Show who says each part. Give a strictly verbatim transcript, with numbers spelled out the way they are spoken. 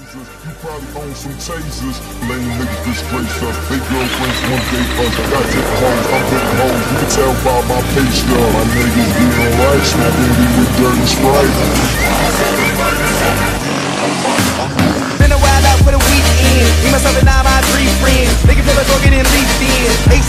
Speaker 1: lasers. You probably own some tasers. Lame niggas disgrace us. They girlfriends one day us. Got tip hoes, I'm hitting hoes. You can tell by my pay stub. My niggas being right, smoking weed with dirty Sprite.
Speaker 2: Been a while out for the weekend. Me, myself, and all my three friends. They can flip a talking and leaf in.